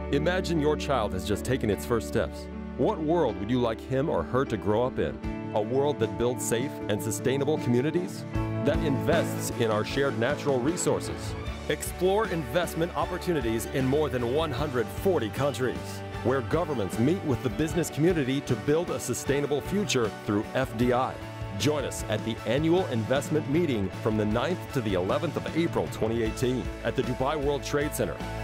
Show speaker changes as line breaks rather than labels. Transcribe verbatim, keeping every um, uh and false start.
Imagine your child has just taken its first steps. What world would you like him or her to grow up in? A world that builds safe and sustainable communities? That invests in our shared natural resources? Explore investment opportunities in more than one hundred forty countries, where governments meet with the business community to build a sustainable future through F D I. Join us at the annual investment meeting from the ninth to the eleventh of April twenty eighteen at the Dubai World Trade Center.